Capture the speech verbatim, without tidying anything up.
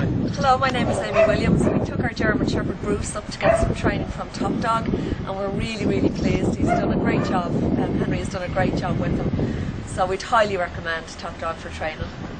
me. Hello, my name is Amy Williams. We took our German Shepherd Bruce up to get some training from Top Dog, and we're really, really pleased. He's done a great job. Um, Henry has done a great job with him. So we'd highly recommend Top Dog for training.